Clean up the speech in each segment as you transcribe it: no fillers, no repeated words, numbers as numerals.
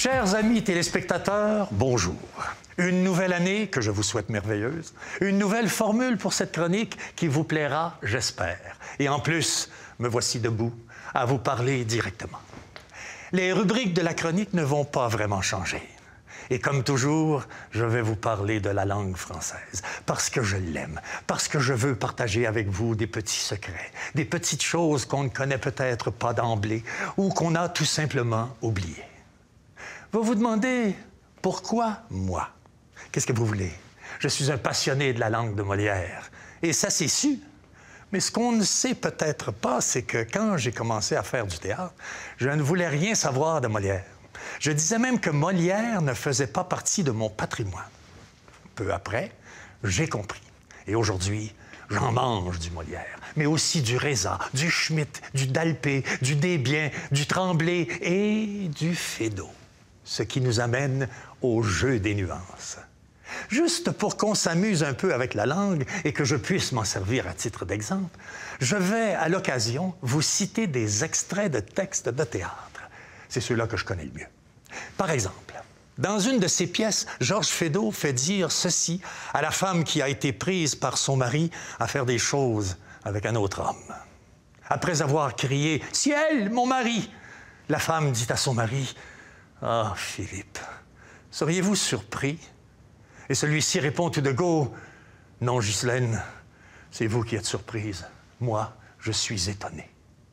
Chers amis téléspectateurs, bonjour. Une nouvelle année que je vous souhaite merveilleuse. Une nouvelle formule pour cette chronique qui vous plaira, j'espère. Et en plus, me voici debout à vous parler directement. Les rubriques de la chronique ne vont pas vraiment changer. Et comme toujours, je vais vous parler de la langue française, parce que je l'aime, parce que je veux partager avec vous des petits secrets, des petites choses qu'on ne connaît peut-être pas d'emblée ou qu'on a tout simplement oubliées. Vous vous demandez, pourquoi moi? Qu'est-ce que vous voulez? Je suis un passionné de la langue de Molière, et ça c'est su. Mais ce qu'on ne sait peut-être pas, c'est que quand j'ai commencé à faire du théâtre, je ne voulais rien savoir de Molière. Je disais même que Molière ne faisait pas partie de mon patrimoine. Peu après, j'ai compris. Et aujourd'hui, j'en mange du Molière, mais aussi du Reza, du Schmitt, du Dalpé, du Desbiens, du Tremblay et du Feydeau. Ce qui nous amène au jeu des nuances. Juste pour qu'on s'amuse un peu avec la langue et que je puisse m'en servir à titre d'exemple, je vais, à l'occasion, vous citer des extraits de textes de théâtre. C'est ceux-là que je connais le mieux. Par exemple, dans une de ses pièces, Georges Feydeau fait dire ceci à la femme qui a été prise par son mari à faire des choses avec un autre homme. Après avoir crié « Ciel, mon mari !» la femme dit à son mari « Ah, Philippe, seriez-vous surpris ?» Et celui-ci répond tout de go « Non, Ghislaine, c'est vous qui êtes surprise. Moi, je suis étonné. »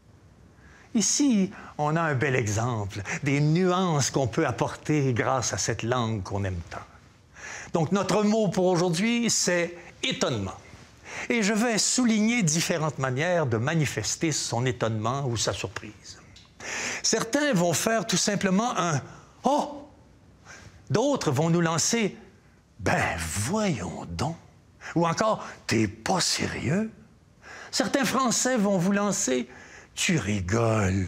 Ici, on a un bel exemple des nuances qu'on peut apporter grâce à cette langue qu'on aime tant. Donc, notre mot pour aujourd'hui, c'est « étonnement ». Et je vais souligner différentes manières de manifester son étonnement ou sa surprise. Certains vont faire tout simplement un « oh ». D'autres vont nous lancer « ben, voyons donc ». Ou encore « t'es pas sérieux ». Certains Français vont vous lancer « tu rigoles »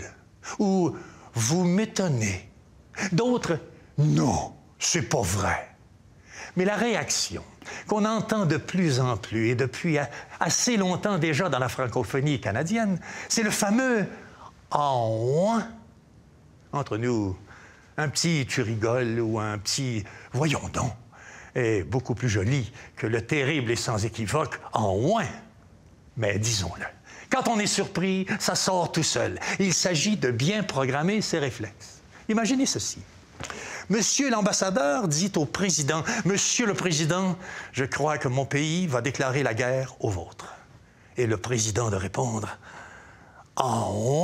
ou « vous m'étonnez ». D'autres « non, c'est pas vrai ». Mais la réaction qu'on entend de plus en plus et depuis assez longtemps déjà dans la francophonie canadienne, c'est le fameux « ah ouais ». Entre nous, un petit « tu rigoles » ou un petit « voyons donc » est beaucoup plus joli que le terrible et sans équivoque « en ouin ». Mais disons-le, quand on est surpris, ça sort tout seul. Il s'agit de bien programmer ses réflexes. Imaginez ceci. Monsieur l'ambassadeur dit au président, « Monsieur le président, je crois que mon pays va déclarer la guerre au vôtre. » Et le président de répondre, « en ouin ».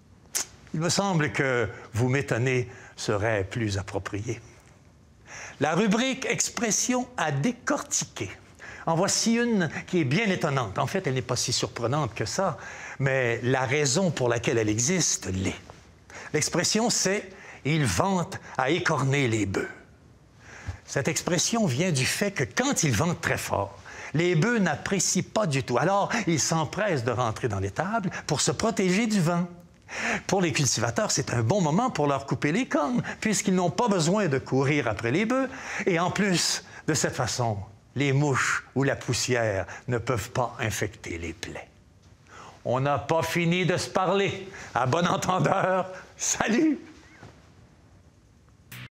Il me semble que « vous m'étonnez » serait plus approprié. La rubrique « Expression à décortiquer ». En voici une qui est bien étonnante. En fait, elle n'est pas si surprenante que ça, mais la raison pour laquelle elle existe l'est. L'expression, c'est « il vante à écorner les bœufs ». Cette expression vient du fait que quand il vente très fort, les bœufs n'apprécient pas du tout. Alors, ils s'empressent de rentrer dans l'étable pour se protéger du vent. Pour les cultivateurs, c'est un bon moment pour leur couper les cornes, puisqu'ils n'ont pas besoin de courir après les bœufs. Et en plus, de cette façon, les mouches ou la poussière ne peuvent pas infecter les plaies. On n'a pas fini de se parler. À bon entendeur, salut!